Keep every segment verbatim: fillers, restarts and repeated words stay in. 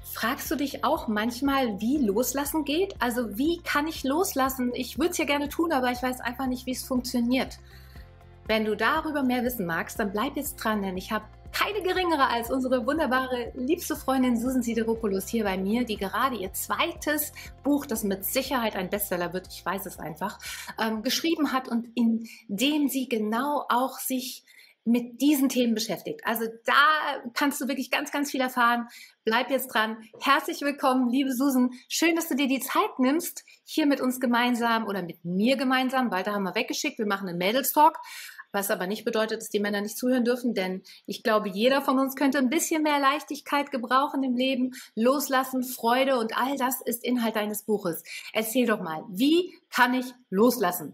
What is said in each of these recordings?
Fragst du dich auch manchmal, wie loslassen geht? Also wie kann ich loslassen? Ich würde es ja gerne tun, aber ich weiß einfach nicht, wie es funktioniert. Wenn du darüber mehr wissen magst, dann bleib jetzt dran, denn ich habe keine geringere als unsere wunderbare, liebste Freundin Susan Sideropoulos hier bei mir, die gerade ihr zweites Buch, das mit Sicherheit ein Bestseller wird, ich weiß es einfach, ähm, geschrieben hat und in dem sie genau auch sich mit diesen Themen beschäftigt. Also da kannst du wirklich ganz, ganz viel erfahren. Bleib jetzt dran. Herzlich willkommen, liebe Susan. Schön, dass du dir die Zeit nimmst, hier mit uns gemeinsam oder mit mir gemeinsam. Walter haben wir weggeschickt. Wir machen einen Mädels-Talk, was aber nicht bedeutet, dass die Männer nicht zuhören dürfen, denn ich glaube, jeder von uns könnte ein bisschen mehr Leichtigkeit gebrauchen im Leben, loslassen, Freude und all das ist Inhalt deines Buches. Erzähl doch mal, wie kann ich loslassen?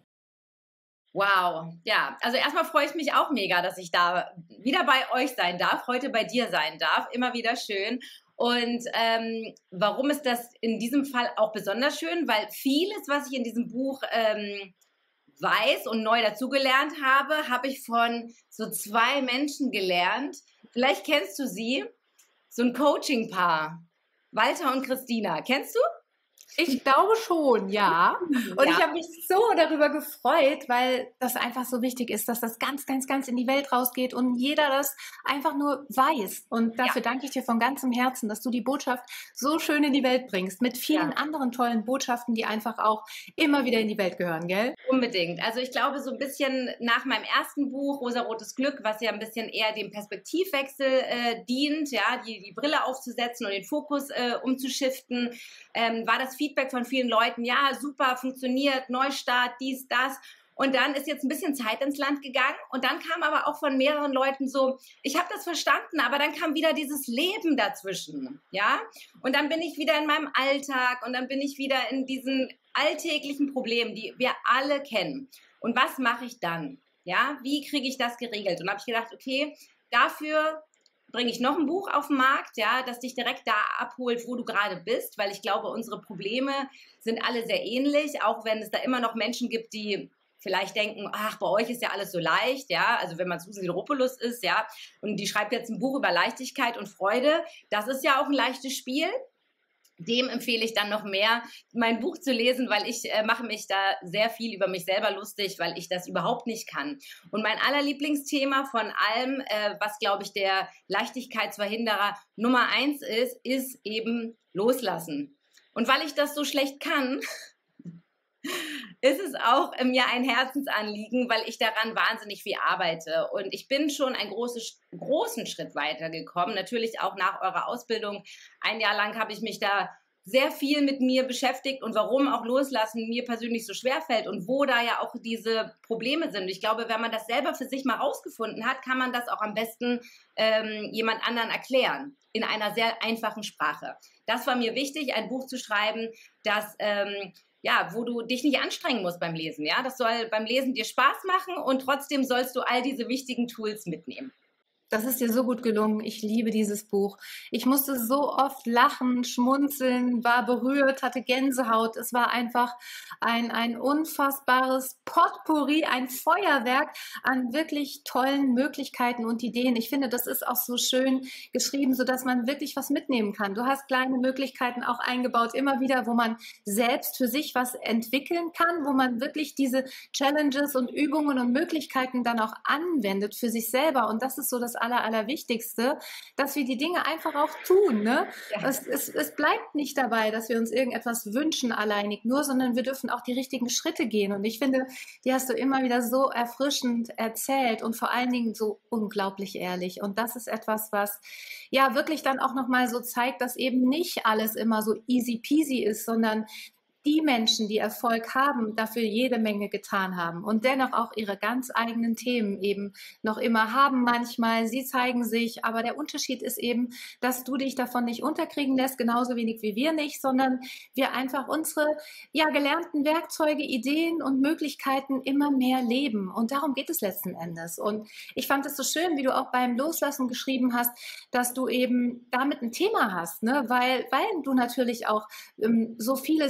Wow, ja, also erstmal freue ich mich auch mega, dass ich da wieder bei euch sein darf, heute bei dir sein darf, immer wieder schön. Und ähm, warum ist das in diesem Fall auch besonders schön? Weil vieles, was ich in diesem Buch ähm, weiß und neu dazugelernt habe, habe ich von so zwei Menschen gelernt. Vielleicht kennst du sie, so ein Coaching-Paar, Walter und Christina. Kennst du? Ich glaube schon, ja. Und ja. Ich habe mich so darüber gefreut, weil das einfach so wichtig ist, dass das ganz, ganz, ganz in die Welt rausgeht und jeder das einfach nur weiß. Und dafür ja. danke ich dir von ganzem Herzen, dass du die Botschaft so schön in die Welt bringst, mit vielen ja. anderen tollen Botschaften, die einfach auch immer wieder in die Welt gehören, gell? Unbedingt. Also ich glaube, so ein bisschen nach meinem ersten Buch, Rosarotes Glück, was ja ein bisschen eher dem Perspektivwechsel äh, dient, ja, die, die Brille aufzusetzen und den Fokus äh, umzuschiften, ähm, war das Feedback von vielen Leuten, ja, super, funktioniert, Neustart, dies, das. Und dann ist jetzt ein bisschen Zeit ins Land gegangen und dann kam aber auch von mehreren Leuten so, ich habe das verstanden, aber dann kam wieder dieses Leben dazwischen, ja. Und dann bin ich wieder in meinem Alltag und dann bin ich wieder in diesen alltäglichen Problemen, die wir alle kennen. Und was mache ich dann? Ja, wie kriege ich das geregelt? Und habe ich gedacht, okay, dafür bringe ich noch ein Buch auf den Markt, ja, das dich direkt da abholt, wo du gerade bist, weil ich glaube, unsere Probleme sind alle sehr ähnlich, auch wenn es da immer noch Menschen gibt, die vielleicht denken, ach, bei euch ist ja alles so leicht, ja, also wenn man Susan Sideropoulos ist, ja, und die schreibt jetzt ein Buch über Leichtigkeit und Freude, das ist ja auch ein leichtes Spiel. Dem empfehle ich dann noch mehr, mein Buch zu lesen, weil ich äh, mache mich da sehr viel über mich selber lustig, weil ich das überhaupt nicht kann. Und mein allerlieblingsthema von allem, äh, was, glaube ich, der Leichtigkeitsverhinderer Nummer eins ist, ist eben loslassen. Und weil ich das so schlecht kann, ist es auch mir ein Herzensanliegen, weil ich daran wahnsinnig viel arbeite. Und ich bin schon einen große, großen Schritt weitergekommen, natürlich auch nach eurer Ausbildung. Ein Jahr lang habe ich mich da sehr viel mit mir beschäftigt und warum auch Loslassen mir persönlich so schwer fällt und wo da ja auch diese Probleme sind. Ich glaube, wenn man das selber für sich mal rausgefunden hat, kann man das auch am besten ähm, jemand anderen erklären, in einer sehr einfachen Sprache. Das war mir wichtig, ein Buch zu schreiben, das ähm, ja, wo du dich nicht anstrengen musst beim Lesen, ja, das soll beim Lesen dir Spaß machen und trotzdem sollst du all diese wichtigen Tools mitnehmen. Das ist dir so gut gelungen. Ich liebe dieses Buch. Ich musste so oft lachen, schmunzeln, war berührt, hatte Gänsehaut. Es war einfach ein, ein unfassbares Potpourri, ein Feuerwerk an wirklich tollen Möglichkeiten und Ideen. Ich finde, das ist auch so schön geschrieben, sodass man wirklich was mitnehmen kann. Du hast kleine Möglichkeiten auch eingebaut, immer wieder, wo man selbst für sich was entwickeln kann, wo man wirklich diese Challenges und Übungen und Möglichkeiten dann auch anwendet für sich selber. Und das ist so das Aller, Allerwichtigste, dass wir die Dinge einfach auch tun. Ne? Ja. Es, es, es bleibt nicht dabei, dass wir uns irgendetwas wünschen alleinig nur, sondern wir dürfen auch die richtigen Schritte gehen. Und ich finde, die hast du immer wieder so erfrischend erzählt und vor allen Dingen so unglaublich ehrlich. Und das ist etwas, was ja wirklich dann auch nochmal so zeigt, dass eben nicht alles immer so easy peasy ist, sondern die Menschen, die Erfolg haben, dafür jede Menge getan haben und dennoch auch ihre ganz eigenen Themen eben noch immer haben manchmal. Sie zeigen sich, aber der Unterschied ist eben, dass du dich davon nicht unterkriegen lässt, genauso wenig wie wir nicht, sondern wir einfach unsere ja, gelernten Werkzeuge, Ideen und Möglichkeiten immer mehr leben. Und darum geht es letzten Endes. Und ich fand es so schön, wie du auch beim Loslassen geschrieben hast, dass du eben damit ein Thema hast, ne? weil, weil du natürlich auch ähm, so vieles am Tag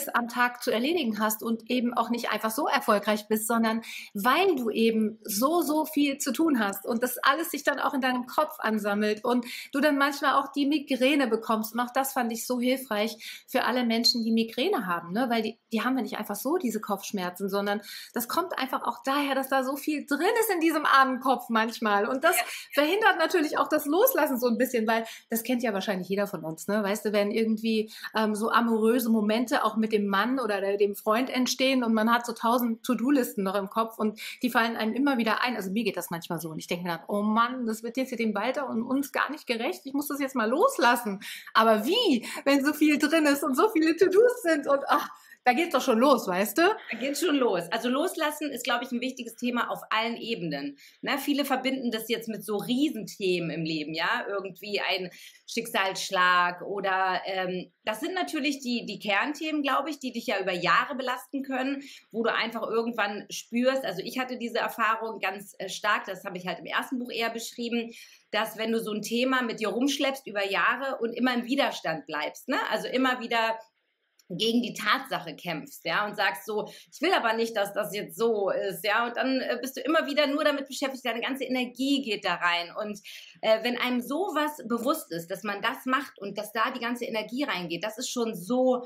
Tag zu erledigen hast und eben auch nicht einfach so erfolgreich bist, sondern weil du eben so, so viel zu tun hast und das alles sich dann auch in deinem Kopf ansammelt und du dann manchmal auch die Migräne bekommst. Und auch das fand ich so hilfreich für alle Menschen, die Migräne haben, ne? Weil die, die haben ja nicht einfach so diese Kopfschmerzen, sondern das kommt einfach auch daher, dass da so viel drin ist in diesem armen Kopf manchmal. Und das ja. verhindert natürlich auch das Loslassen so ein bisschen, weil das kennt ja wahrscheinlich jeder von uns, ne? Weißt du, wenn irgendwie ähm, so amoröse Momente auch mit dem Mann oder der, dem Freund entstehen und man hat so tausend To-Do-Listen noch im Kopf und die fallen einem immer wieder ein. Also mir geht das manchmal so und ich denke mir dann, oh Mann, das wird jetzt hier dem Walter und uns gar nicht gerecht. Ich muss das jetzt mal loslassen. Aber wie, wenn so viel drin ist und so viele To-Dos sind und ach, da geht's doch schon los, weißt du? Da geht's schon los. Also loslassen ist, glaube ich, ein wichtiges Thema auf allen Ebenen. Ne, viele verbinden das jetzt mit so Riesenthemen im Leben, ja, irgendwie ein Schicksalsschlag oder ähm, das sind natürlich die, die Kernthemen, glaube ich, die dich ja über Jahre belasten können, wo du einfach irgendwann spürst, also ich hatte diese Erfahrung ganz äh, stark, das habe ich halt im ersten Buch eher beschrieben, dass wenn du so ein Thema mit dir rumschleppst über Jahre und immer im Widerstand bleibst, ne, also immer wieder gegen die Tatsache kämpfst, ja, und sagst so, ich will aber nicht, dass das jetzt so ist, ja, und dann äh, bist du immer wieder nur damit beschäftigt, deine ganze Energie geht da rein und äh, wenn einem sowas bewusst ist, dass man das macht und dass da die ganze Energie reingeht, das ist schon so,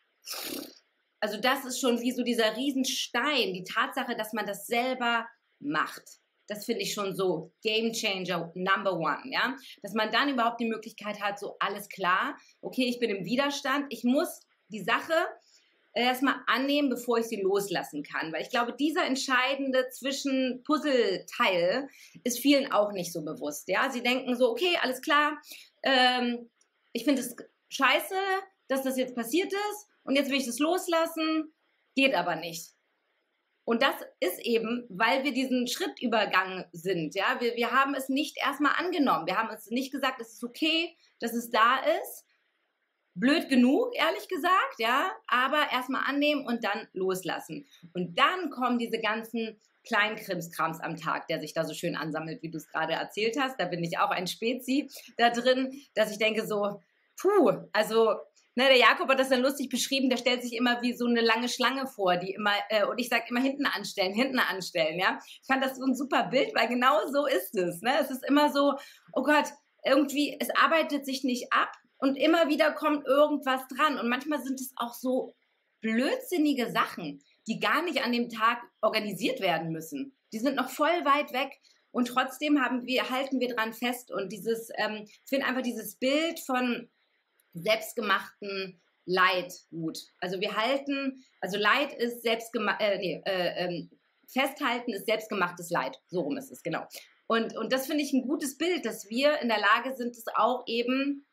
also das ist schon wie so dieser Riesenstein, die Tatsache, dass man das selber macht. Das finde ich schon so Game Changer Number One, ja, dass man dann überhaupt die Möglichkeit hat, so alles klar, okay, ich bin im Widerstand, ich muss die Sache erstmal annehmen, bevor ich sie loslassen kann. Weil ich glaube, dieser entscheidende Zwischen-Puzzleteil ist vielen auch nicht so bewusst. Ja? Sie denken so, okay, alles klar, ähm, ich finde es scheiße, dass das jetzt passiert ist und jetzt will ich das loslassen, geht aber nicht. Und das ist eben, weil wir diesen Schritt übergangen sind. Ja? Wir, wir haben es nicht erstmal angenommen. Wir haben uns nicht gesagt, es ist okay, dass es da ist. Blöd genug, ehrlich gesagt, ja, aber erstmal annehmen und dann loslassen. Und dann kommen diese ganzen kleinen Krimskrams am Tag, der sich da so schön ansammelt, wie du es gerade erzählt hast. Da bin ich auch ein Spezi da drin, dass ich denke so, puh, also, ne, der Jakob hat das dann lustig beschrieben, der stellt sich immer wie so eine lange Schlange vor, die immer, äh, und ich sage immer hinten anstellen, hinten anstellen, ja. Ich fand das so ein super Bild, weil genau so ist es, ne. Es ist immer so, oh Gott, irgendwie, es arbeitet sich nicht ab, und immer wieder kommt irgendwas dran. Und manchmal sind es auch so blödsinnige Sachen, die gar nicht an dem Tag organisiert werden müssen. Die sind noch voll weit weg. Und trotzdem haben wir, halten wir dran fest. Und dieses, ähm, ich finde einfach dieses Bild von selbstgemachten Leid gut. Also wir halten, also Leid ist selbstgemacht, äh, nee, äh, ähm, festhalten ist selbstgemachtes Leid. So rum ist es, genau. Und, und das finde ich ein gutes Bild, dass wir in der Lage sind, es auch eben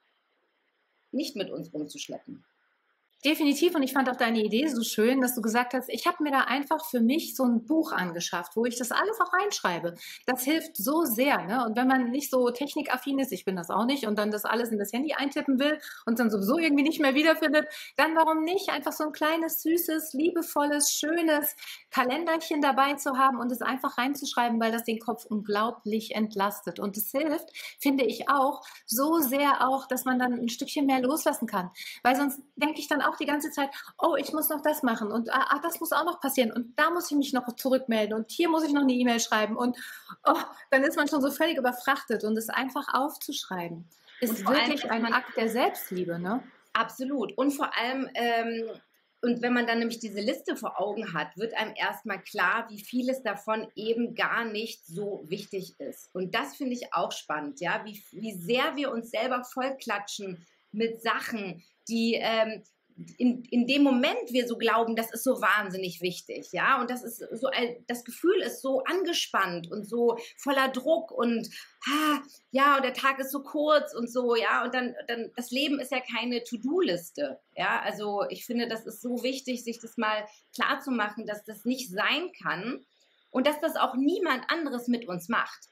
nicht mit uns rumzuschleppen. Definitiv, und ich fand auch deine Idee so schön, dass du gesagt hast, ich habe mir da einfach für mich so ein Buch angeschafft, wo ich das alles auch reinschreibe. Das hilft so sehr, ne? Und wenn man nicht so technikaffin ist, ich bin das auch nicht, und dann das alles in das Handy eintippen will und dann sowieso irgendwie nicht mehr wiederfindet, dann warum nicht einfach so ein kleines, süßes, liebevolles, schönes Kalenderchen dabei zu haben und es einfach reinzuschreiben, weil das den Kopf unglaublich entlastet. Und es hilft, finde ich auch, so sehr auch, dass man dann ein Stückchen mehr loslassen kann. Weil sonst denke ich dann auch die ganze Zeit, oh, ich muss noch das machen und ah, das muss auch noch passieren und da muss ich mich noch zurückmelden und hier muss ich noch eine E-Mail schreiben und oh, dann ist man schon so völlig überfrachtet und es einfach aufzuschreiben ist wirklich ein Akt der Selbstliebe, ne? Absolut. Und vor allem, ähm, und wenn man dann nämlich diese Liste vor Augen hat, wird einem erstmal klar, wie vieles davon eben gar nicht so wichtig ist. Und das finde ich auch spannend, ja, wie, wie sehr wir uns selber vollklatschen mit Sachen, die ähm, in, in dem Moment wir so glauben, das ist so wahnsinnig wichtig, ja, und das ist so, ein, das Gefühl ist so angespannt und so voller Druck und ha, ja, und der Tag ist so kurz und so, ja, und dann, dann, das Leben ist ja keine To-Do-Liste, ja, also ich finde, das ist so wichtig, sich das mal klar zu machen, dass das nicht sein kann und dass das auch niemand anderes mit uns macht.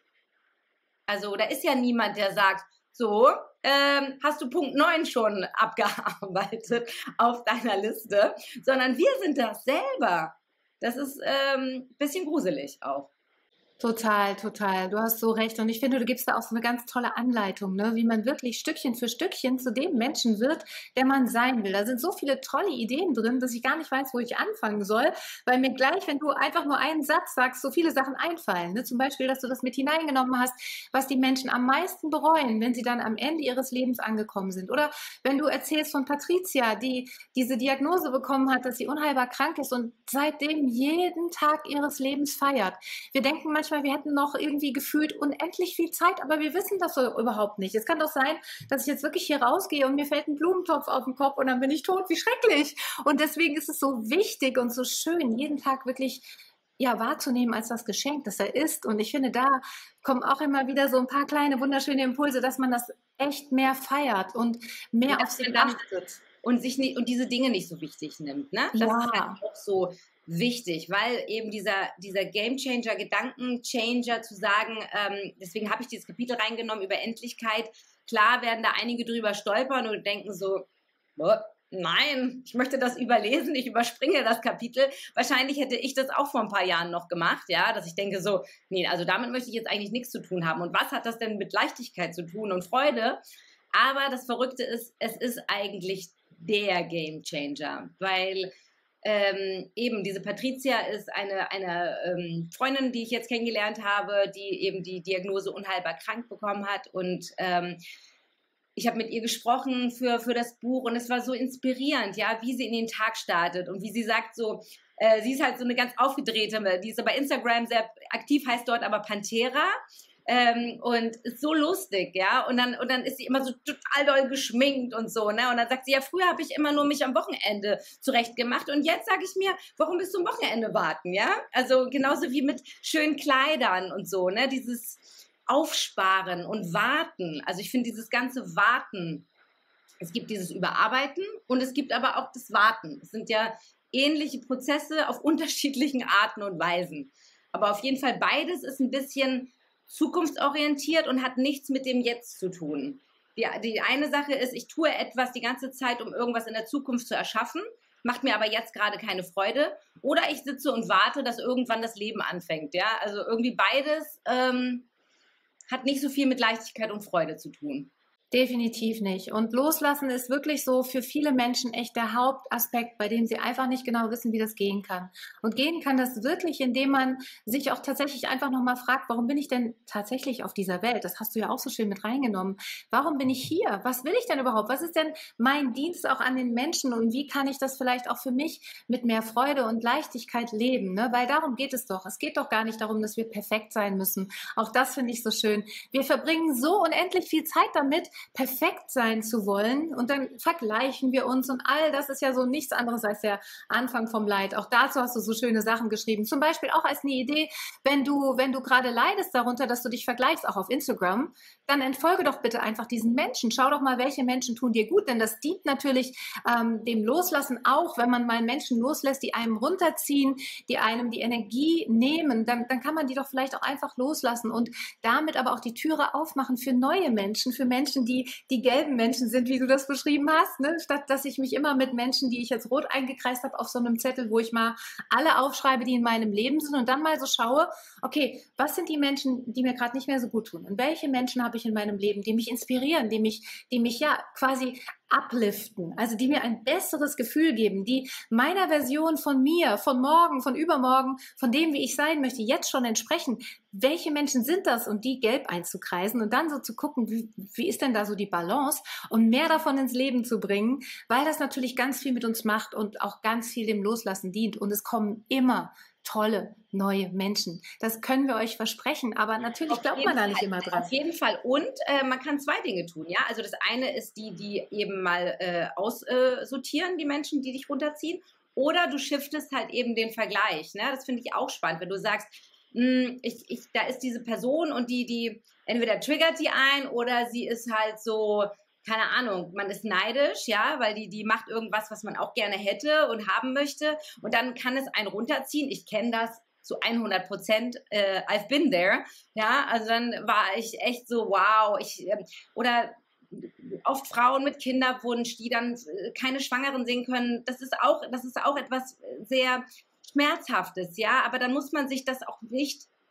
Also da ist ja niemand, der sagt, so, ähm, hast du Punkt neun schon abgearbeitet auf deiner Liste, sondern wir sind das selber. Das ist ein ähm, bisschen gruselig auch. Total, total. Du hast so recht. Und ich finde, du gibst da auch so eine ganz tolle Anleitung, ne? Wie man wirklich Stückchen für Stückchen zu dem Menschen wird, der man sein will. Da sind so viele tolle Ideen drin, dass ich gar nicht weiß, wo ich anfangen soll, weil mir gleich, wenn du einfach nur einen Satz sagst, so viele Sachen einfallen. Ne? Zum Beispiel, dass du das mit hineingenommen hast, was die Menschen am meisten bereuen, wenn sie dann am Ende ihres Lebens angekommen sind. Oder wenn du erzählst von Patricia, die diese Diagnose bekommen hat, dass sie unheilbar krank ist und seitdem jeden Tag ihres Lebens feiert. Wir denken manchmal, wir hätten noch irgendwie gefühlt unendlich viel Zeit, aber wir wissen das so überhaupt nicht. Es kann doch sein, dass ich jetzt wirklich hier rausgehe und mir fällt ein Blumentopf auf den Kopf und dann bin ich tot. Wie schrecklich. Und deswegen ist es so wichtig und so schön, jeden Tag wirklich ja, wahrzunehmen als das Geschenk, das er ist. Und ich finde, da kommen auch immer wieder so ein paar kleine, wunderschöne Impulse, dass man das echt mehr feiert und mehr und auf sich achtet. Und sich nicht, und diese Dinge nicht so wichtig nimmt. Ne? Das Ja. ist halt auch so wichtig, weil eben dieser, dieser Gamechanger, Gedankenchanger zu sagen, ähm, deswegen habe ich dieses Kapitel reingenommen über Endlichkeit. Klar werden da einige drüber stolpern und denken so, nein, ich möchte das überlesen, ich überspringe das Kapitel. Wahrscheinlich hätte ich das auch vor ein paar Jahren noch gemacht, ja, dass ich denke so, nee, also damit möchte ich jetzt eigentlich nichts zu tun haben. Und was hat das denn mit Leichtigkeit zu tun und Freude? Aber das Verrückte ist, es ist eigentlich der Gamechanger, weil ähm, eben diese Patricia ist eine, eine ähm, Freundin, die ich jetzt kennengelernt habe, die eben die Diagnose unheilbar krank bekommen hat und ähm, ich habe mit ihr gesprochen für, für das Buch und es war so inspirierend, ja, wie sie in den Tag startet und wie sie sagt so, äh, sie ist halt so eine ganz aufgedrehte, die ist bei Instagram sehr aktiv, heißt dort aber Pantera. Ähm, und ist so lustig, ja, und dann, und dann ist sie immer so total doll geschminkt und so, ne, und dann sagt sie, ja, früher habe ich immer nur mich am Wochenende zurecht gemacht und jetzt sage ich mir, warum bis zum Wochenende warten, ja, also genauso wie mit schönen Kleidern und so, ne, dieses Aufsparen und Warten, also ich finde dieses ganze Warten, es gibt dieses Überarbeiten und es gibt aber auch das Warten, es sind ja ähnliche Prozesse auf unterschiedlichen Arten und Weisen, aber auf jeden Fall beides ist ein bisschen zukunftsorientiert und hat nichts mit dem Jetzt zu tun. Die, die eine Sache ist, ich tue etwas die ganze Zeit, um irgendwas in der Zukunft zu erschaffen, macht mir aber jetzt gerade keine Freude. Oder ich sitze und warte, dass irgendwann das Leben anfängt. Ja? Also irgendwie beides ähm, hat nicht so viel mit Leichtigkeit und Freude zu tun. Definitiv nicht. Und loslassen ist wirklich so für viele Menschen echt der Hauptaspekt, bei dem sie einfach nicht genau wissen, wie das gehen kann. Und gehen kann das wirklich, indem man sich auch tatsächlich einfach nochmal fragt, warum bin ich denn tatsächlich auf dieser Welt? Das hast du ja auch so schön mit reingenommen. Warum bin ich hier? Was will ich denn überhaupt? Was ist denn mein Dienst auch an den Menschen? Und wie kann ich das vielleicht auch für mich mit mehr Freude und Leichtigkeit leben? Ne? Weil darum geht es doch. Es geht doch gar nicht darum, dass wir perfekt sein müssen. Auch das finde ich so schön. Wir verbringen so unendlich viel Zeit damit, perfekt sein zu wollen und dann vergleichen wir uns und all das ist ja so nichts anderes als der Anfang vom Leid. Auch dazu hast du so schöne Sachen geschrieben. Zum Beispiel auch als eine Idee, wenn du, wenn du gerade leidest darunter, dass du dich vergleichst, auch auf Instagram, dann entfolge doch bitte einfach diesen Menschen. Schau doch mal, welche Menschen tun dir gut, denn das dient natürlich ähm, dem Loslassen auch, wenn man mal Menschen loslässt, die einem runterziehen, die einem die Energie nehmen, dann, dann kann man die doch vielleicht auch einfach loslassen und damit aber auch die Türe aufmachen für neue Menschen, für Menschen, die die gelben Menschen sind, wie du das beschrieben hast, ne? Statt dass ich mich immer mit Menschen, die ich jetzt rot eingekreist habe, auf so einem Zettel, wo ich mal alle aufschreibe, die in meinem Leben sind und dann mal so schaue, okay, was sind die Menschen, die mir gerade nicht mehr so gut tun und welche Menschen habe ich in meinem Leben, die mich inspirieren, die mich, die mich ja quasi upliften, also die mir ein besseres Gefühl geben, die meiner Version von mir, von morgen, von übermorgen, von dem, wie ich sein möchte, jetzt schon entsprechen. Welche Menschen sind das? Und die gelb einzukreisen und dann so zu gucken, wie, wie ist denn da so die Balance und mehr davon ins Leben zu bringen, weil das natürlich ganz viel mit uns macht und auch ganz viel dem Loslassen dient. Und es kommen immer tolle, neue Menschen. Das können wir euch versprechen, aber natürlich Auf glaubt man da nicht Fall, immer dran. Auf jeden Fall. Und äh, man kann zwei Dinge tun, ja. Also das eine ist die, die eben mal äh, aussortieren, die Menschen, die dich runterziehen. Oder du shiftest halt eben den Vergleich. Ne? Das finde ich auch spannend, wenn du sagst, mh, ich, ich, da ist diese Person und die, die entweder triggert die ein oder sie ist halt so, keine Ahnung, man ist neidisch, ja, weil die, die macht irgendwas, was man auch gerne hätte und haben möchte. Und dann kann es einen runterziehen. Ich kenne das zu hundert Prozent, äh, I've been there, ja, also dann war ich echt so, wow, ich, äh, oder oft Frauen mit Kinderwunsch, die dann äh, keine Schwangeren sehen können, das ist auch, das ist auch etwas sehr Schmerzhaftes, ja, aber dann muss man sich das auch nicht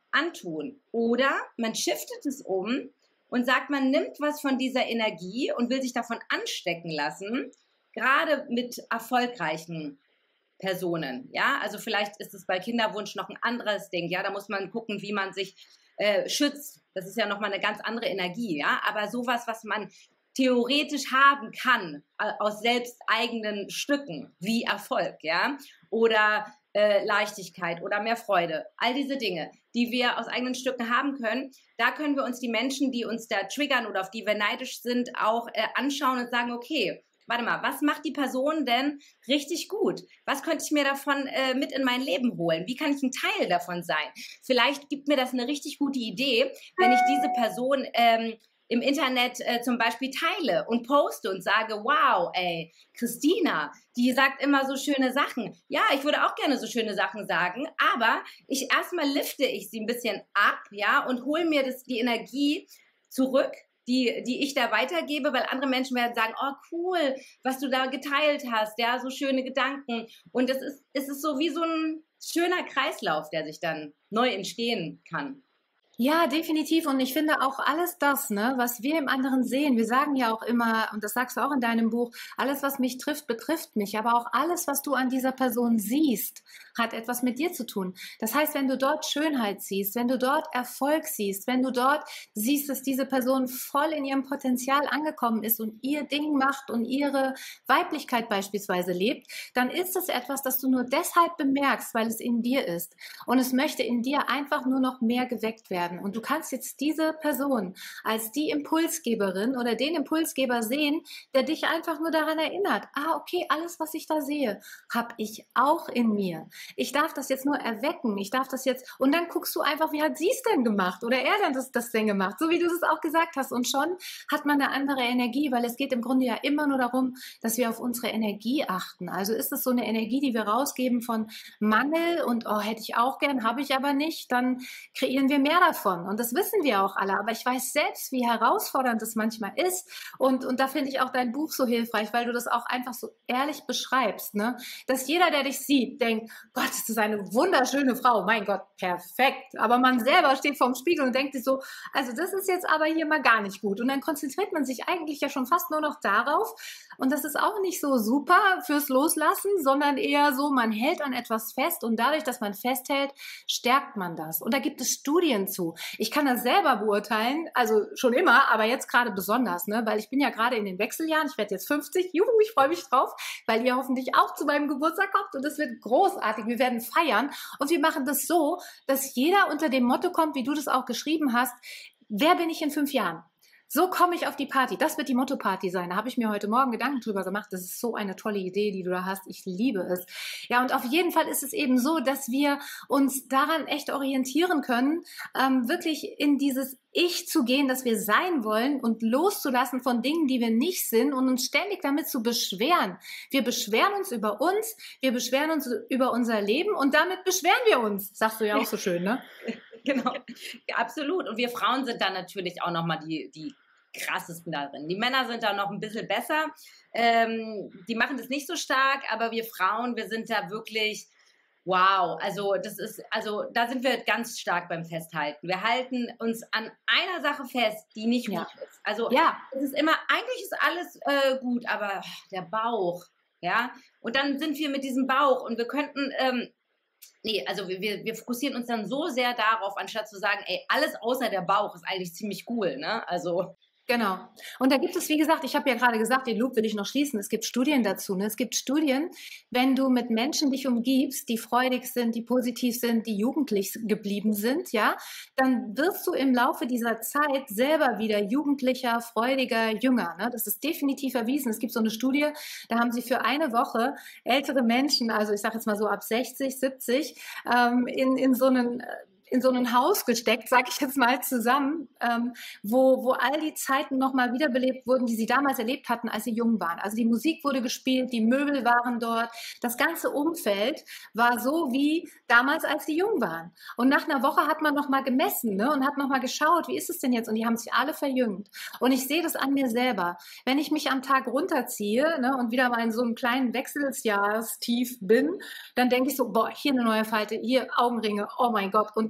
antun. Oder man shiftet es um und sagt, man nimmt was von dieser Energie und will sich davon anstecken lassen, gerade mit erfolgreichen Personen. Ja, also vielleicht ist es bei Kinderwunsch noch ein anderes Ding. Ja, da muss man gucken, wie man sich äh, schützt. Das ist ja nochmal eine ganz andere Energie. Ja, aber sowas, was man theoretisch haben kann äh, aus selbst eigenen Stücken, wie Erfolg, ja, oder äh, Leichtigkeit oder mehr Freude. All diese Dinge, die wir aus eigenen Stücken haben können, da können wir uns die Menschen, die uns da triggern oder auf die wir neidisch sind, auch äh, anschauen und sagen, okay, warte mal, was macht die Person denn richtig gut? Was könnte ich mir davon äh, mit in mein Leben holen? Wie kann ich ein Teil davon sein? Vielleicht gibt mir das eine richtig gute Idee, wenn ich diese Person ähm, im Internet äh, zum Beispiel teile und poste und sage, wow, ey, Christina, die sagt immer so schöne Sachen. Ja, ich würde auch gerne so schöne Sachen sagen, aber ich erstmal lifte ich sie ein bisschen ab, ja, und hole mir das, die Energie zurück, die, die ich da weitergebe, weil andere Menschen werden sagen, oh cool, was du da geteilt hast, ja, so schöne Gedanken. Und das ist, es ist so wie so ein schöner Kreislauf, der sich dann neu entstehen kann. Ja, definitiv. Und ich finde auch alles das, ne, was wir im anderen sehen, wir sagen ja auch immer, und das sagst du auch in deinem Buch, alles, was mich trifft, betrifft mich. Aber auch alles, was du an dieser Person siehst, hat etwas mit dir zu tun. Das heißt, wenn du dort Schönheit siehst, wenn du dort Erfolg siehst, wenn du dort siehst, dass diese Person voll in ihrem Potenzial angekommen ist und ihr Ding macht und ihre Weiblichkeit beispielsweise lebt, dann ist es etwas, das du nur deshalb bemerkst, weil es in dir ist. Und es möchte in dir einfach nur noch mehr geweckt werden. Und du kannst jetzt diese Person als die Impulsgeberin oder den Impulsgeber sehen, der dich einfach nur daran erinnert, ah, okay, alles, was ich da sehe, habe ich auch in mir. Ich darf das jetzt nur erwecken, ich darf das jetzt, und dann guckst du einfach, wie hat sie es denn gemacht oder er denn das, das denn gemacht, so wie du es auch gesagt hast. Und schon hat man eine andere Energie, weil es geht im Grunde ja immer nur darum, dass wir auf unsere Energie achten. Also ist es so eine Energie, die wir rausgeben von Mangel und, oh, hätte ich auch gern, habe ich aber nicht, dann kreieren wir mehr davon. Und das wissen wir auch alle. Aber ich weiß selbst, wie herausfordernd das manchmal ist. Und, und da finde ich auch dein Buch so hilfreich, weil du das auch einfach so ehrlich beschreibst, ne? Dass jeder, der dich sieht, denkt, Gott, das ist eine wunderschöne Frau. Mein Gott, perfekt. Aber man selber steht vorm Spiegel und denkt sich so, also das ist jetzt aber hier mal gar nicht gut. Und dann konzentriert man sich eigentlich ja schon fast nur noch darauf. Und das ist auch nicht so super fürs Loslassen, sondern eher so, man hält an etwas fest und dadurch, dass man festhält, stärkt man das. Und da gibt es Studien zu. Ich kann das selber beurteilen, also schon immer, aber jetzt gerade besonders, ne? Weil ich bin ja gerade in den Wechseljahren, ich werde jetzt fünfzig, juhu, ich freue mich drauf, weil ihr hoffentlich auch zu meinem Geburtstag kommt und es wird großartig, wir werden feiern und wir machen das so, dass jeder unter dem Motto kommt, wie du das auch geschrieben hast, wer bin ich in fünf Jahren? So komme ich auf die Party. Das wird die Motto-Party sein. Da habe ich mir heute Morgen Gedanken drüber gemacht. Das ist so eine tolle Idee, die du da hast. Ich liebe es. Ja, und auf jeden Fall ist es eben so, dass wir uns daran echt orientieren können, ähm, wirklich in dieses Ich zu gehen, das wir sein wollen und loszulassen von Dingen, die wir nicht sind und uns ständig damit zu beschweren. Wir beschweren uns über uns, wir beschweren uns über unser Leben und damit beschweren wir uns. Sagst du ja auch so schön, ne? Genau, ja, absolut. Und wir Frauen sind da natürlich auch nochmal die, die krassesten darin. Die Männer sind da noch ein bisschen besser. Ähm, die machen das nicht so stark, aber wir Frauen, wir sind da wirklich, wow. Also das ist, also da sind wir ganz stark beim Festhalten. Wir halten uns an einer Sache fest, die nicht Ja. gut ist. Also Ja, es ist immer, eigentlich ist alles äh, gut, aber der Bauch, ja. Und dann sind wir mit diesem Bauch und wir könnten, ähm, nee, also wir, wir wir fokussieren uns dann so sehr darauf, anstatt zu sagen, ey, alles außer der Bauch ist eigentlich ziemlich cool, ne? Also, genau. Und da gibt es, wie gesagt, ich habe ja gerade gesagt, den Loop will ich noch schließen. Es gibt Studien dazu. Ne? Es gibt Studien, wenn du mit Menschen dich umgibst, die freudig sind, die positiv sind, die jugendlich geblieben sind, ja, dann wirst du im Laufe dieser Zeit selber wieder jugendlicher, freudiger, jünger. Ne? Das ist definitiv erwiesen. Es gibt so eine Studie, da haben sie für eine Woche ältere Menschen, also ich sage jetzt mal so ab sechzig, siebzig, ähm, in, in so einen in so ein Haus gesteckt, sage ich jetzt mal zusammen, ähm, wo, wo all die Zeiten nochmal wiederbelebt wurden, die sie damals erlebt hatten, als sie jung waren. Also die Musik wurde gespielt, die Möbel waren dort, das ganze Umfeld war so wie damals, als sie jung waren. Und nach einer Woche hat man nochmal gemessen, ne, und hat nochmal geschaut, wie ist es denn jetzt? Und die haben sich alle verjüngt. Und ich sehe das an mir selber. Wenn ich mich am Tag runterziehe, ne, und wieder mal in so einem kleinen Wechseljahrstief bin, dann denke ich so, boah, hier eine neue Falte, hier Augenringe, oh mein Gott. Und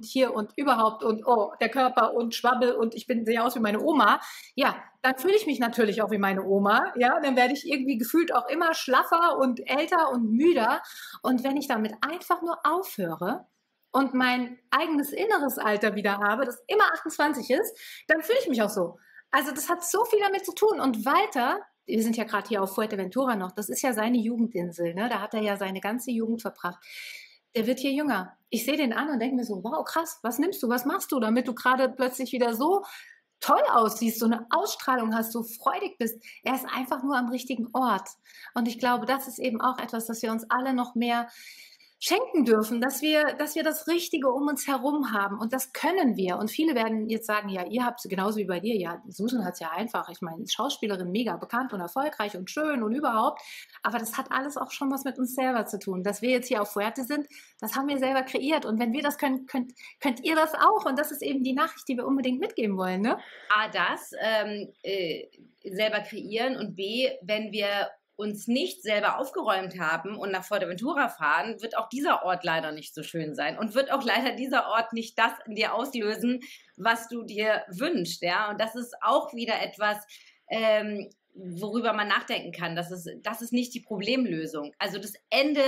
hier und überhaupt und oh, der Körper und Schwabbel und ich bin, sehe aus wie meine Oma, ja, dann fühle ich mich natürlich auch wie meine Oma, ja, dann werde ich irgendwie gefühlt auch immer schlaffer und älter und müder. Und wenn ich damit einfach nur aufhöre und mein eigenes inneres Alter wieder habe, das immer achtundzwanzig ist, dann fühle ich mich auch so. Also das hat so viel damit zu tun. Und Walter, wir sind ja gerade hier auf Fuerteventura noch, das ist ja seine Jugendinsel, ne? Da hat er ja seine ganze Jugend verbracht. Der wird hier jünger. Ich sehe den an und denke mir so, wow, krass, was nimmst du, was machst du, damit du gerade plötzlich wieder so toll aussiehst, so eine Ausstrahlung hast, so freudig bist. Er ist einfach nur am richtigen Ort. Und ich glaube, das ist eben auch etwas, das wir uns alle noch mehr schenken dürfen, dass wir, dass wir das Richtige um uns herum haben. Und das können wir. Und viele werden jetzt sagen, ja, ihr habt es genauso wie bei dir. Ja, Susan hat es ja einfach. Ich meine, Schauspielerin, mega bekannt und erfolgreich und schön und überhaupt. Aber das hat alles auch schon was mit uns selber zu tun. Dass wir jetzt hier auf Fuerte sind, das haben wir selber kreiert. Und wenn wir das können, könnt, könnt ihr das auch. Und das ist eben die Nachricht, die wir unbedingt mitgeben wollen, ne? A, das ähm, äh, selber kreieren und B, wenn wir uns nicht selber aufgeräumt haben und nach Fuerteventura fahren, wird auch dieser Ort leider nicht so schön sein und wird auch leider dieser Ort nicht das in dir auslösen, was du dir wünschst, ja, und das ist auch wieder etwas, ähm, worüber man nachdenken kann, das ist, das ist nicht die Problemlösung, also das Ende,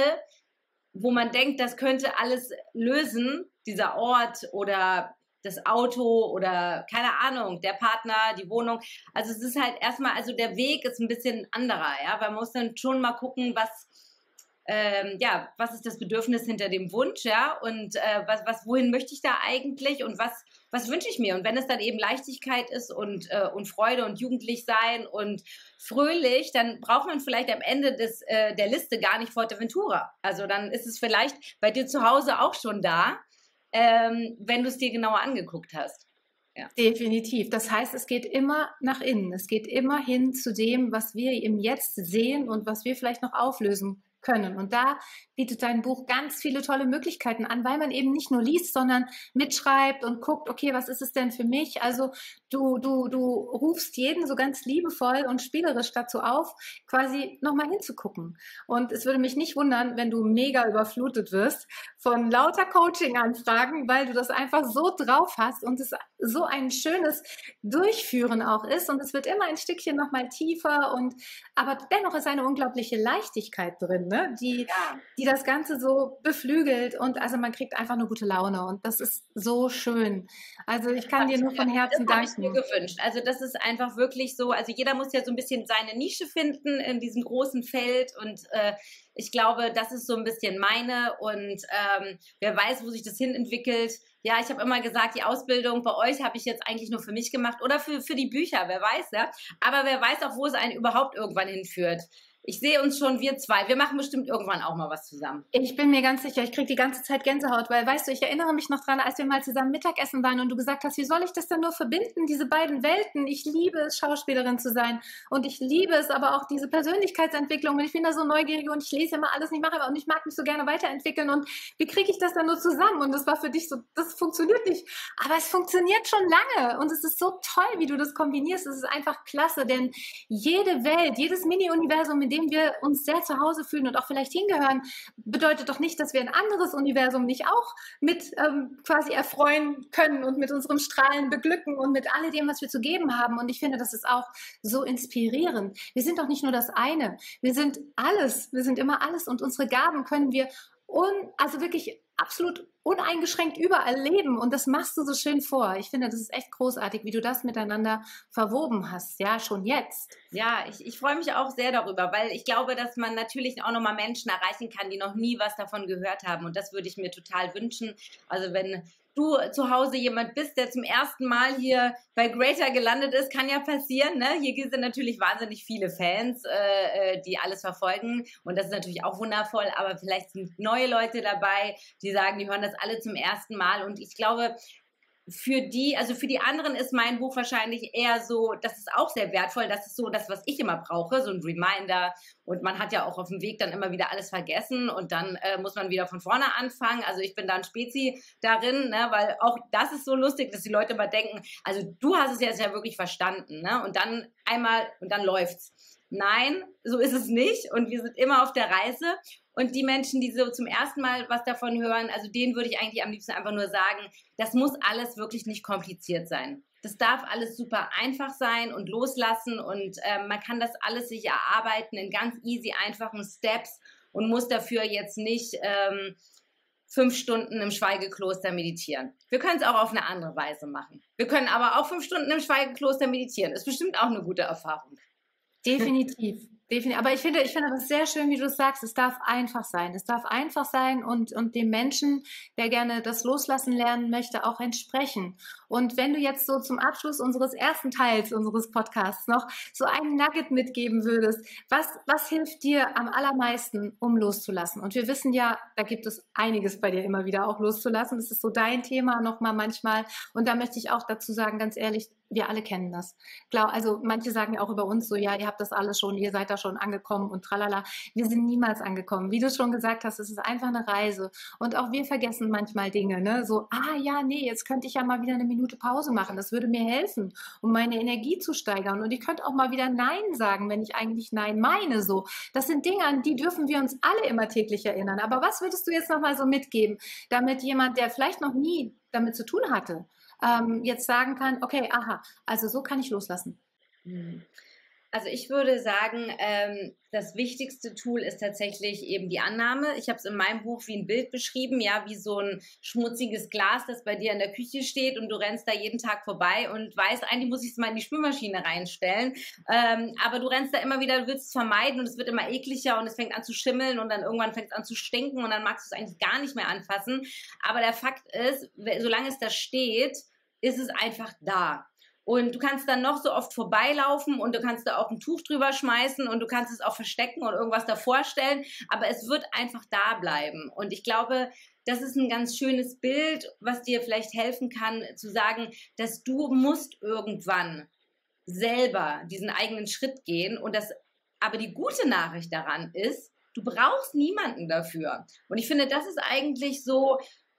wo man denkt, das könnte alles lösen, dieser Ort oder das Auto oder keine Ahnung, der Partner, die Wohnung. Also es ist halt erstmal, also der Weg ist ein bisschen anderer, ja, weil man muss dann schon mal gucken, was, ähm, ja, was ist das Bedürfnis hinter dem Wunsch, ja, und äh, was, was, wohin möchte ich da eigentlich und was, was wünsche ich mir? Und wenn es dann eben Leichtigkeit ist und, äh, und Freude und jugendlich sein und fröhlich, dann braucht man vielleicht am Ende des, äh, der Liste gar nicht Fuerteventura. Also dann ist es vielleicht bei dir zu Hause auch schon da. Ähm, wenn du es dir genauer angeguckt hast. Ja. Definitiv. Das heißt, es geht immer nach innen. Es geht immer hin zu dem, was wir im Jetzt sehen und was wir vielleicht noch auflösen können. Und da bietet dein Buch ganz viele tolle Möglichkeiten an, weil man eben nicht nur liest, sondern mitschreibt und guckt, okay, was ist es denn für mich? Also du, du, du rufst jeden so ganz liebevoll und spielerisch dazu auf, quasi nochmal hinzugucken. Und es würde mich nicht wundern, wenn du mega überflutet wirst von lauter Coaching-Anfragen, weil du das einfach so drauf hast und es so ein schönes Durchführen auch ist. Und es wird immer ein Stückchen nochmal tiefer und aber dennoch ist eine unglaubliche Leichtigkeit drin, ne? die, ja. die das Ganze so beflügelt und also man kriegt einfach eine gute Laune und das ist so schön. Also ich kann dir nur von Herzen das danken. Das habe ich mir gewünscht. Also das ist einfach wirklich so, also jeder muss ja so ein bisschen seine Nische finden in diesem großen Feld und äh, ich glaube, das ist so ein bisschen meine und ähm, wer weiß, wo sich das hin entwickelt. Ja, ich habe immer gesagt, die Ausbildung bei euch habe ich jetzt eigentlich nur für mich gemacht oder für, für die Bücher, wer weiß, ja. Aber wer weiß auch, wo es einen überhaupt irgendwann hinführt. Ich sehe uns schon, wir zwei. Wir machen bestimmt irgendwann auch mal was zusammen. Ich bin mir ganz sicher, ich kriege die ganze Zeit Gänsehaut, weil, weißt du, ich erinnere mich noch dran, als wir mal zusammen Mittagessen waren und du gesagt hast, wie soll ich das denn nur verbinden, diese beiden Welten? Ich liebe es, Schauspielerin zu sein und ich liebe es, aber auch diese Persönlichkeitsentwicklung und ich bin da so neugierig und ich lese immer alles, ich mache aber und ich mag mich so gerne weiterentwickeln und wie kriege ich das dann nur zusammen? Und das war für dich so, das funktioniert nicht, aber es funktioniert schon lange und es ist so toll, wie du das kombinierst, es ist einfach klasse, denn jede Welt, jedes Mini-Universum, in dem wir uns sehr zu Hause fühlen und auch vielleicht hingehören, bedeutet doch nicht, dass wir ein anderes Universum nicht auch mit ähm, quasi erfreuen können und mit unserem Strahlen beglücken und mit all dem, was wir zu geben haben. Und ich finde, das ist auch so inspirierend. Wir sind doch nicht nur das eine. Wir sind alles. Wir sind immer alles und unsere Gaben können wir un, also wirklich absolut uneingeschränkt überall leben und das machst du so schön vor. Ich finde, das ist echt großartig, wie du das miteinander verwoben hast, ja, schon jetzt. Ja, ich, ich freue mich auch sehr darüber, weil ich glaube, dass man natürlich auch nochmal Menschen erreichen kann, die noch nie was davon gehört haben und das würde ich mir total wünschen. Also wenn du zu Hause jemand bist, der zum ersten Mal hier bei Greater gelandet ist, kann ja passieren, ne? Hier sind natürlich wahnsinnig viele Fans, äh, die alles verfolgen und das ist natürlich auch wundervoll, aber vielleicht sind neue Leute dabei, die sagen, die hören das alle zum ersten Mal und ich glaube, für die, also für die anderen ist mein Buch wahrscheinlich eher so, das ist auch sehr wertvoll, das ist so das, was ich immer brauche, so ein Reminder und man hat ja auch auf dem Weg dann immer wieder alles vergessen und dann äh, muss man wieder von vorne anfangen, also ich bin da ein Spezi darin, ne, weil auch das ist so lustig, dass die Leute immer denken, also du hast es jetzt ja wirklich verstanden, ne, und dann einmal und dann läuft's. Nein, so ist es nicht und wir sind immer auf der Reise und die Menschen, die so zum ersten Mal was davon hören, also denen würde ich eigentlich am liebsten einfach nur sagen, das muss alles wirklich nicht kompliziert sein. Das darf alles super einfach sein und loslassen und äh, man kann das alles sich erarbeiten in ganz easy, einfachen Steps und muss dafür jetzt nicht ähm, fünf Stunden im Schweigekloster meditieren. Wir können es auch auf eine andere Weise machen. Wir können aber auch fünf Stunden im Schweigekloster meditieren. Ist bestimmt auch eine gute Erfahrung. Definitiv. Definitiv. Aber ich finde, ich finde das sehr schön, wie du es sagst. Es darf einfach sein. Es darf einfach sein und, und dem Menschen, der gerne das Loslassen lernen möchte, auch entsprechen. Und wenn du jetzt so zum Abschluss unseres ersten Teils unseres Podcasts noch so einen Nugget mitgeben würdest, was, was hilft dir am allermeisten, um loszulassen? Und wir wissen ja, da gibt es einiges bei dir immer wieder auch loszulassen. Das ist so dein Thema nochmal manchmal. Und da möchte ich auch dazu sagen, ganz ehrlich, wir alle kennen das. Klar, also manche sagen ja auch über uns so, ja, ihr habt das alles schon, ihr seid da schon angekommen und tralala. Wir sind niemals angekommen. Wie du schon gesagt hast, es ist einfach eine Reise. Und auch wir vergessen manchmal Dinge, ne? So, ah ja, nee, jetzt könnte ich ja mal wieder eine Minute Pause machen. Das würde mir helfen, um meine Energie zu steigern. Und ich könnte auch mal wieder Nein sagen, wenn ich eigentlich Nein meine. So, das sind Dinge, an die dürfen wir uns alle immer täglich erinnern. Aber was würdest du jetzt nochmal so mitgeben, damit jemand, der vielleicht noch nie damit zu tun hatte, ähm, jetzt sagen kann, okay, aha, also so kann ich loslassen. Also ich würde sagen, ähm, das wichtigste Tool ist tatsächlich eben die Annahme. Ich habe es in meinem Buch wie ein Bild beschrieben, ja, wie so ein schmutziges Glas, das bei dir in der Küche steht und du rennst da jeden Tag vorbei und weißt, eigentlich muss ich es mal in die Spülmaschine reinstellen, ähm, aber du rennst da immer wieder, du willst es vermeiden und es wird immer ekliger und es fängt an zu schimmeln und dann irgendwann fängt es an zu stinken und dann magst du es eigentlich gar nicht mehr anfassen. Aber der Fakt ist, solange es da steht, ist es einfach da. Und du kannst dann noch so oft vorbeilaufen und du kannst da auch ein Tuch drüber schmeißen und du kannst es auch verstecken und irgendwas davor stellen, aber es wird einfach da bleiben. Und ich glaube, das ist ein ganz schönes Bild, was dir vielleicht helfen kann, zu sagen, dass du musst irgendwann selber diesen eigenen Schritt gehen. Und das, aber die gute Nachricht daran ist, du brauchst niemanden dafür. Und ich finde, das ist eigentlich so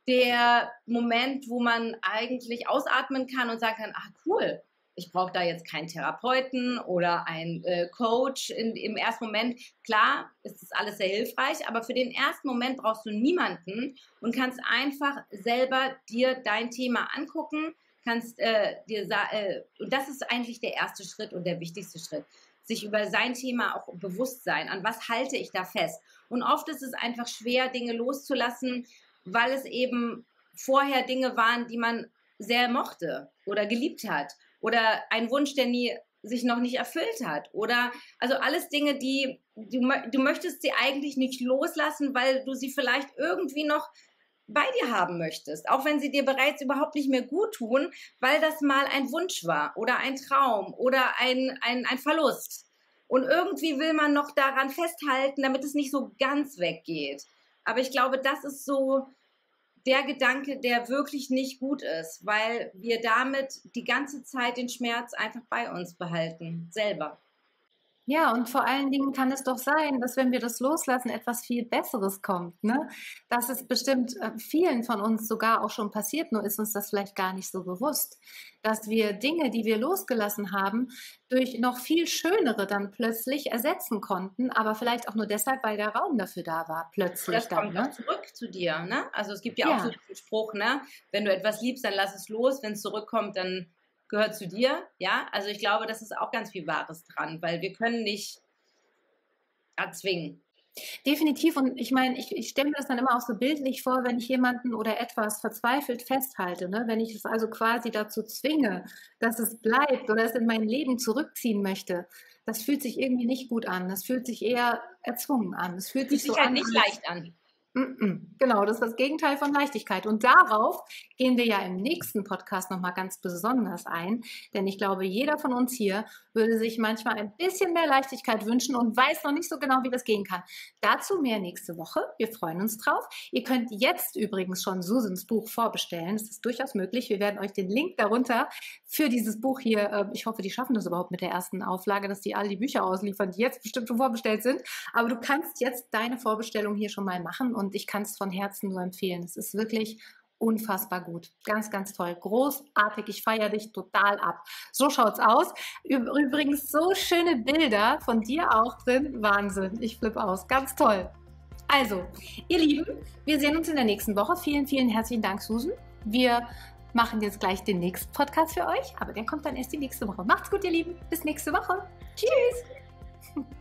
der Moment, wo man eigentlich ausatmen kann und sagen kann, ach cool, ich brauche da jetzt keinen Therapeuten oder einen äh, Coach in, im ersten Moment. Klar, ist das alles sehr hilfreich, aber für den ersten Moment brauchst du niemanden und kannst einfach selber dir dein Thema angucken, kannst äh, dir äh, und das ist eigentlich der erste Schritt und der wichtigste Schritt, sich über sein Thema auch bewusst sein, an was halte ich da fest. Und oft ist es einfach schwer, Dinge loszulassen, weil es eben vorher Dinge waren, die man sehr mochte oder geliebt hat oder ein Wunsch, der nie sich noch nicht erfüllt hat oder also alles Dinge, die du, du möchtest sie eigentlich nicht loslassen, weil du sie vielleicht irgendwie noch bei dir haben möchtest, auch wenn sie dir bereits überhaupt nicht mehr gut tun, weil das mal ein Wunsch war oder ein Traum oder ein, ein, ein Verlust. Und irgendwie will man noch daran festhalten, damit es nicht so ganz weggeht. Aber ich glaube, das ist so der Gedanke, der wirklich nicht gut ist, weil wir damit die ganze Zeit den Schmerz einfach bei uns behalten, selber. Ja, und vor allen Dingen kann es doch sein, dass wenn wir das loslassen, etwas viel Besseres kommt, ne? Das ist bestimmt äh, vielen von uns sogar auch schon passiert, nur ist uns das vielleicht gar nicht so bewusst, dass wir Dinge, die wir losgelassen haben, durch noch viel schönere dann plötzlich ersetzen konnten, aber vielleicht auch nur deshalb, weil der Raum dafür da war, plötzlich das dann, kommt ne? auch zurück zu dir, ne? Also es gibt ja, Ja. auch so diesen Spruch, ne? Wenn du etwas liebst, dann lass es los, wenn es zurückkommt, dann gehört zu dir, ja, also ich glaube, das ist auch ganz viel Wahres dran, weil wir können nicht erzwingen. Definitiv. Und ich meine, ich, ich stelle mir das dann immer auch so bildlich vor, wenn ich jemanden oder etwas verzweifelt festhalte, ne? Wenn ich es also quasi dazu zwinge, dass es bleibt oder es in mein Leben zurückziehen möchte. Das fühlt sich irgendwie nicht gut an. Das fühlt sich eher erzwungen an. Es fühlt Fühlt sich sich so halt an. nicht leicht an. Genau, das ist das Gegenteil von Leichtigkeit. Und darauf gehen wir ja im nächsten Podcast nochmal ganz besonders ein. Denn ich glaube, jeder von uns hier würde sich manchmal ein bisschen mehr Leichtigkeit wünschen und weiß noch nicht so genau, wie das gehen kann. Dazu mehr nächste Woche. Wir freuen uns drauf. Ihr könnt jetzt übrigens schon Susans Buch vorbestellen. Das ist durchaus möglich. Wir werden euch den Link darunter für dieses Buch hier, ich hoffe, die schaffen das überhaupt mit der ersten Auflage, dass die alle die Bücher ausliefern, die jetzt bestimmt schon vorbestellt sind. Aber du kannst jetzt deine Vorbestellung hier schon mal machen und ich kann es von Herzen nur empfehlen. Es ist wirklich unfassbar gut. Ganz, ganz toll. Großartig. Ich feiere dich total ab. So schaut's aus. Übrigens so schöne Bilder von dir auch drin. Wahnsinn. Ich flippe aus. Ganz toll. Also, ihr Lieben, wir sehen uns in der nächsten Woche. Vielen, vielen herzlichen Dank, Susan. Wir machen jetzt gleich den nächsten Podcast für euch, aber der kommt dann erst die nächste Woche. Macht's gut, ihr Lieben. Bis nächste Woche. Tschüss.